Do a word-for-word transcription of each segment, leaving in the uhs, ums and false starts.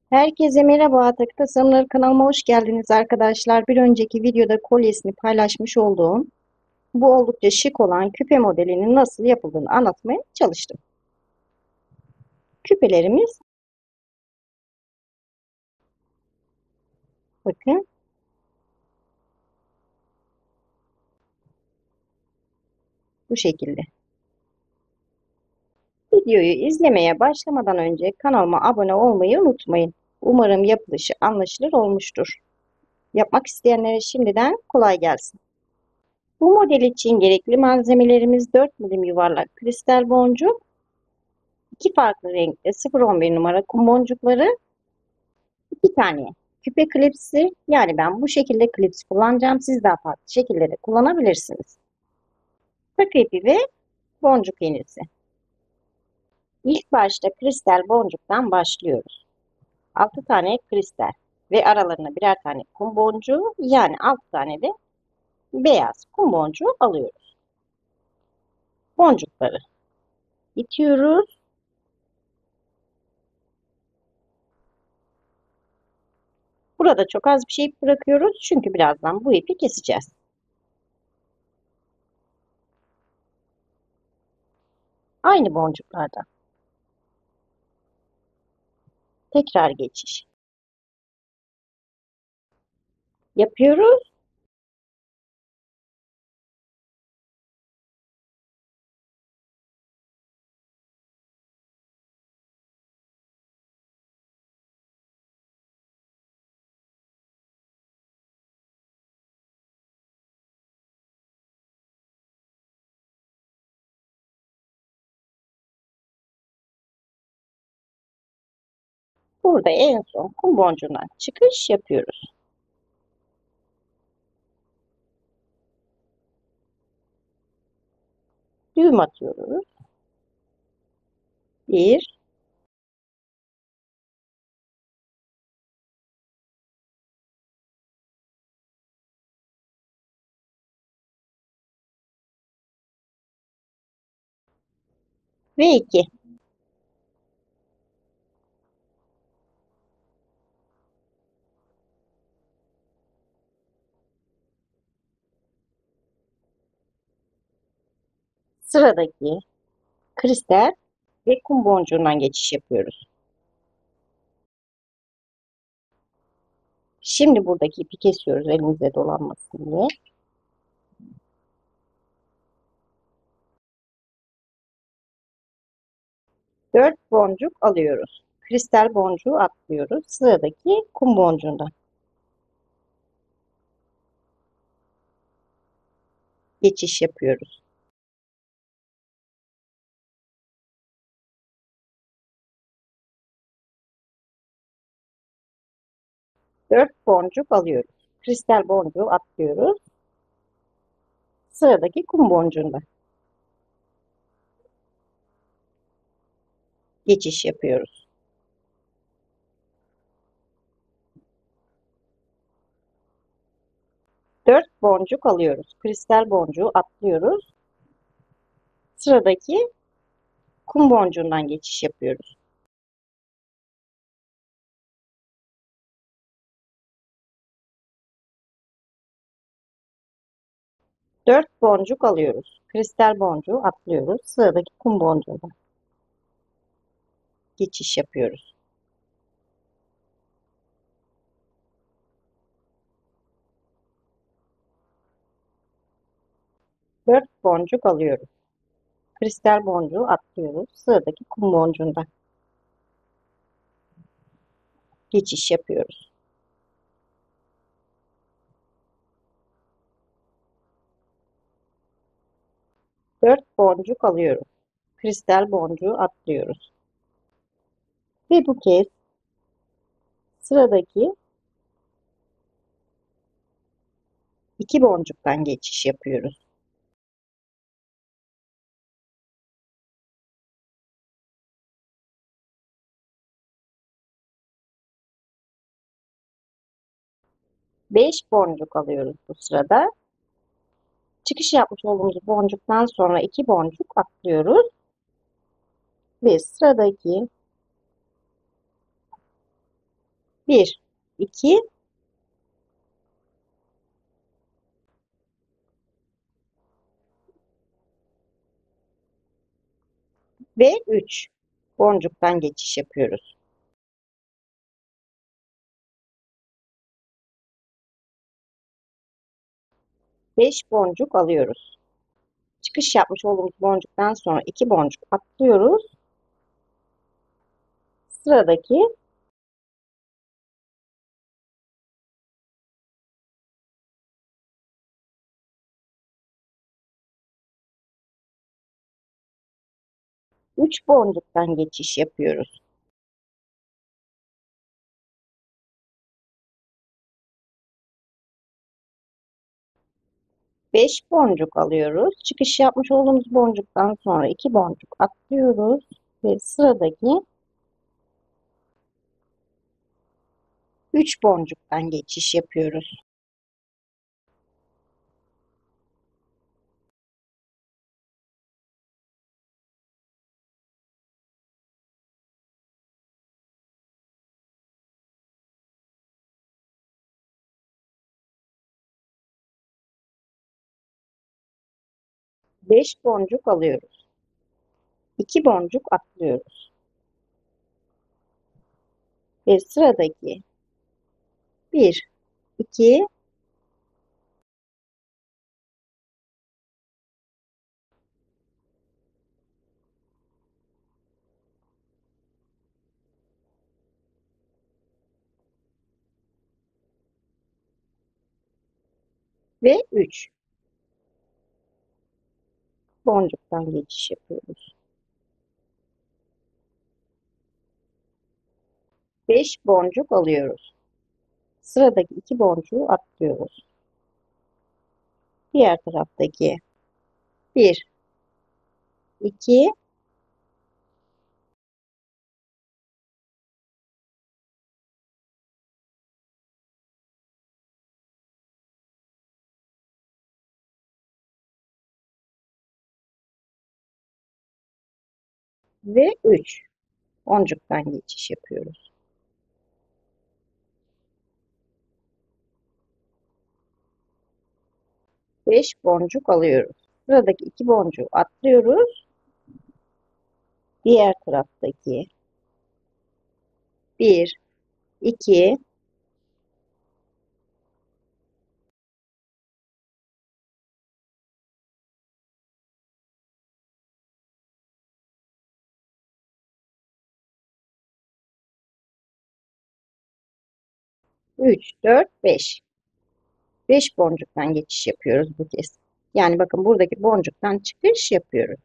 Herkese merhaba, Takı Tasarımları kanalıma hoş geldiniz arkadaşlar. Bir önceki videoda kolyesini paylaşmış olduğum bu oldukça şık olan küpe modelinin nasıl yapıldığını anlatmaya çalıştım. Küpelerimiz bakın bu şekilde. Videoyu izlemeye başlamadan önce kanalıma abone olmayı unutmayın. Umarım yapılışı anlaşılır olmuştur. Yapmak isteyenlere şimdiden kolay gelsin. Bu model için gerekli malzemelerimiz dört milim yuvarlak kristal boncuk, iki farklı renkte sıfır on bir numara kum boncukları, iki tane küpe klipsi, yani ben bu şekilde klips kullanacağım. Siz daha farklı şekilde de kullanabilirsiniz. Takı ipi ve boncuk iğnesi. İlk başta kristal boncuktan başlıyoruz. altı tane kristal ve aralarına birer tane kum boncuğu, yani altı tane de beyaz kum boncuğu alıyoruz. Boncukları itiyoruz. Burada çok az bir şey bırakıyoruz çünkü birazdan bu ipi keseceğiz. Aynı boncuklardan tekrar geçiş yapıyoruz. Burada en son kum boncuğundan çıkış yapıyoruz. Düğüm atıyoruz. Bir, ve iki. Sıradaki kristal ve kum boncuğundan geçiş yapıyoruz. Şimdi buradaki ipi kesiyoruz elimize dolanmasın diye. Dört boncuk alıyoruz. Kristal boncuğu atlıyoruz. Sıradaki kum boncuğundan geçiş yapıyoruz. Dört boncuk alıyoruz. Kristal boncuğu atlıyoruz. Sıradaki kum boncuğundan geçiş yapıyoruz. Dört boncuk alıyoruz. Kristal boncuğu atlıyoruz. Sıradaki kum boncuğundan geçiş yapıyoruz. Dört boncuk alıyoruz. Kristal boncuğu atlıyoruz. Sıradaki kum boncuğuna geçiş yapıyoruz. Dört boncuk alıyoruz. Kristal boncuğu atlıyoruz. Sıradaki kum boncuğunda geçiş yapıyoruz. Dört boncuk alıyoruz. Kristal boncuğu atlıyoruz. Ve bu kez sıradaki iki boncuktan geçiş yapıyoruz. Beş boncuk alıyoruz bu sırada. Çıkış yapmış olduğumuz boncuktan sonra iki boncuk atlıyoruz. Ve sıradaki bir, iki ve üç boncuktan geçiş yapıyoruz. beş boncuk alıyoruz. Çıkış yapmış olduğumuz boncuktan sonra iki boncuk atlıyoruz. Sıradaki üç boncuktan geçiş yapıyoruz. beş boncuk alıyoruz. Çıkış yapmış olduğumuz boncuktan sonra iki boncuk atlıyoruz ve sıradaki üç boncuktan geçiş yapıyoruz. beş boncuk alıyoruz. iki boncuk atlıyoruz ve sıradaki bir, iki ve üç boncuktan geçiş yapıyoruz. beş boncuk alıyoruz. Sıradaki iki boncuğu atlıyoruz. Diğer taraftaki bir, iki ve üç boncuktan geçiş yapıyoruz. beş boncuk alıyoruz. Sıradaki iki boncuğu atlıyoruz. Diğer taraftaki bir, iki üç, dört, beş. beş boncuktan geçiş yapıyoruz bu kez. Yani bakın buradaki boncuktan çıkış yapıyoruz.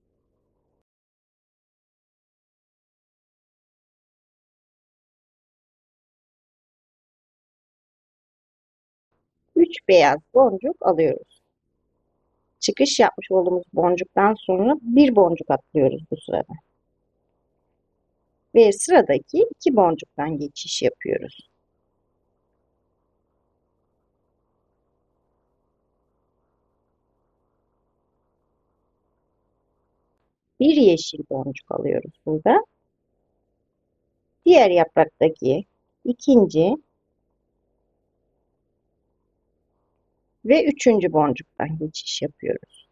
üç beyaz boncuk alıyoruz. Çıkış yapmış olduğumuz boncuktan sonra bir boncuk atlıyoruz bu sırada. Ve sıradaki iki boncuktan geçiş yapıyoruz. Bir yeşil boncuk alıyoruz burada. Diğer yapraktaki ikinci ve üçüncü boncuktan geçiş yapıyoruz.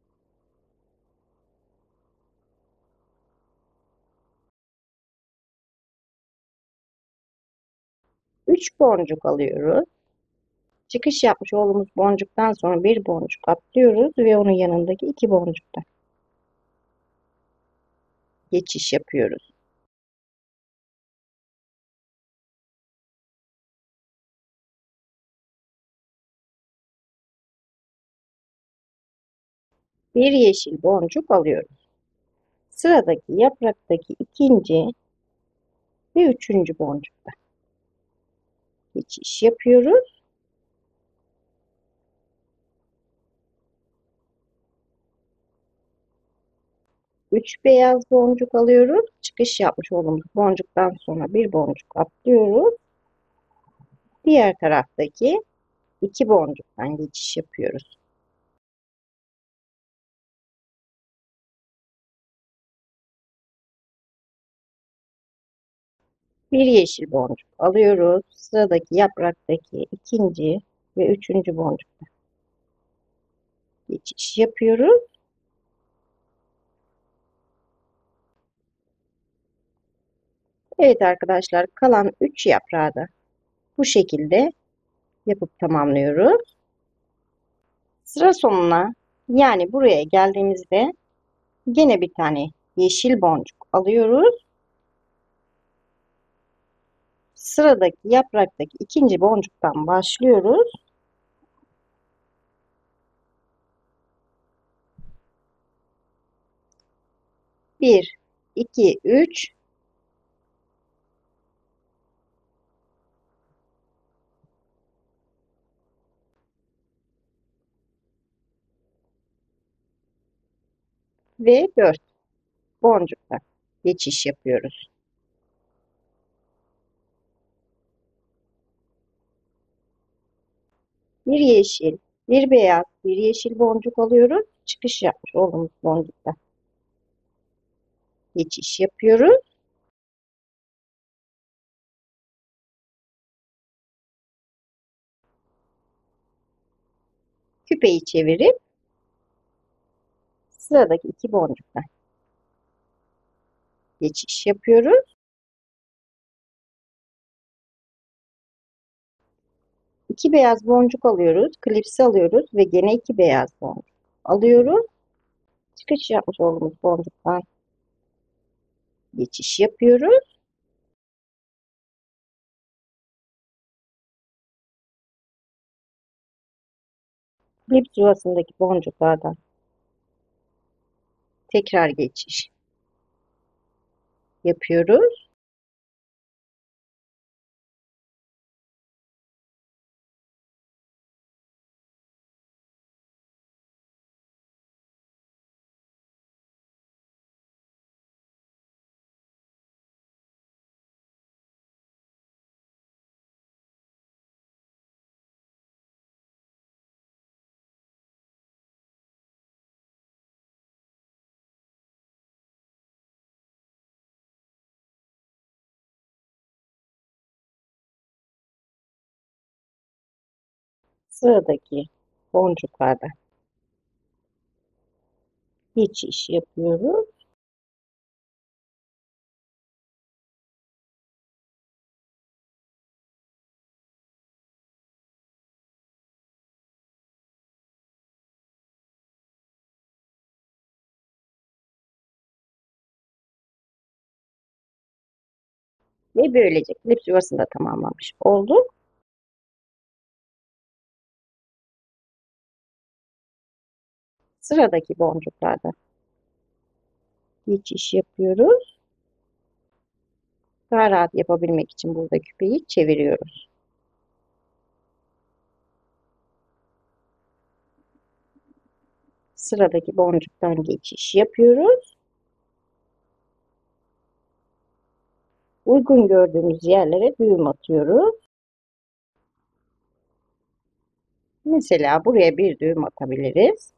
üç boncuk alıyoruz. Çıkış yapmış olduğumuz boncuktan sonra bir boncuk atlıyoruz ve onun yanındaki iki boncuktan geçiş yapıyoruz. Bir yeşil boncuk alıyoruz. Sıradaki yapraktaki ikinci ve üçüncü boncuktan geçiş yapıyoruz. üç beyaz boncuk alıyoruz. Çıkış yapmış olduğumuz boncuktan sonra bir boncuk atlıyoruz. Diğer taraftaki iki boncuktan geçiş yapıyoruz. Bir yeşil boncuk alıyoruz. Sıradaki yapraktaki ikinci ve üçüncü boncukta geçiş yapıyoruz. Evet arkadaşlar, kalan üç yaprağı da bu şekilde yapıp tamamlıyoruz. Sıra sonuna, yani buraya geldiğimizde yine bir tane yeşil boncuk alıyoruz. Sıradaki yapraktaki ikinci boncuktan başlıyoruz. Bir, iki, üç. Ve dört boncukla geçiş yapıyoruz. Bir yeşil, bir beyaz, bir yeşil boncuk alıyoruz. Çıkış yapmış olduğumuz boncukta geçiş yapıyoruz. Küpeyi çevirip sıradaki iki boncukta geçiş yapıyoruz. İki beyaz boncuk alıyoruz. Klipsi alıyoruz ve gene iki beyaz boncuk alıyoruz. Çıkış yapmış olduğumuz boncuktan geçiş yapıyoruz. Klips yuvasındaki boncuklardan tekrar geçiş yapıyoruz. Sıradaki boncuklarda geçiş yapıyoruz. Ve böylece klips yuvasını da tamamlamış olduk. Sıradaki boncuklarda geçiş yapıyoruz. Daha rahat yapabilmek için burada küpeyi çeviriyoruz. Sıradaki boncuktan geçiş yapıyoruz. Uygun gördüğümüz yerlere düğüm atıyoruz. Mesela buraya bir düğüm atabiliriz.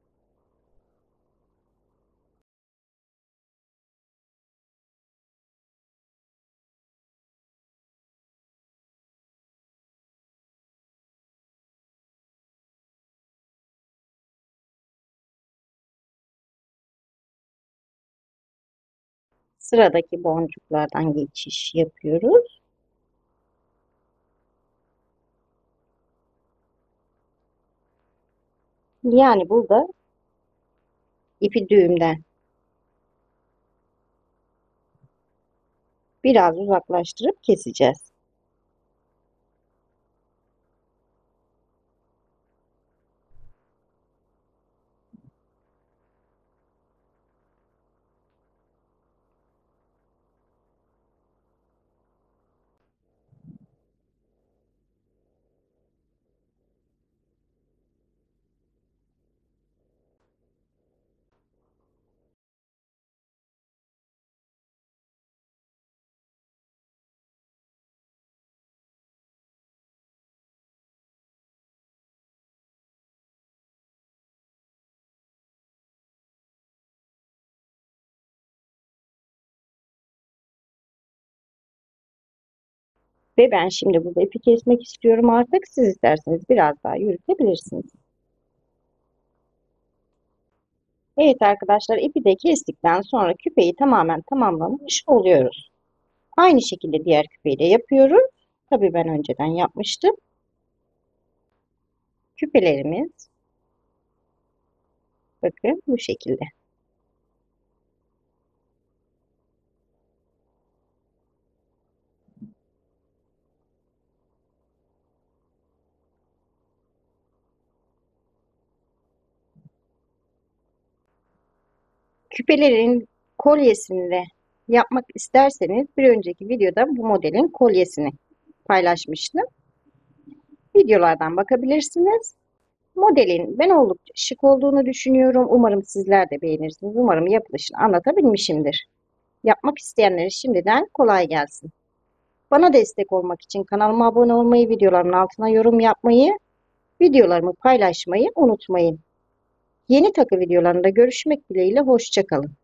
Sıradaki boncuklardan geçiş yapıyoruz. Yani burada ipi düğümden biraz uzaklaştırıp keseceğiz. Ve ben şimdi burada ipi kesmek istiyorum artık. Siz isterseniz biraz daha yürütebilirsiniz. Evet arkadaşlar, ipi de kestikten sonra küpeyi tamamen tamamlamış oluyoruz. Aynı şekilde diğer küpeyi de yapıyoruz. Tabii ben önceden yapmıştım. Küpelerimiz bakın bu şekilde. Küpelerin kolyesini de yapmak isterseniz bir önceki videoda bu modelin kolyesini paylaşmıştım. Videolardan bakabilirsiniz. Modelin ben oldukça şık olduğunu düşünüyorum. Umarım sizler de beğenirsiniz. Umarım yapılışını anlatabilmişimdir. Yapmak isteyenlere şimdiden kolay gelsin. Bana destek olmak için kanalıma abone olmayı, videoların altına yorum yapmayı, videolarımı paylaşmayı unutmayın. Yeni takı videolarında görüşmek dileğiyle, hoşça kalın.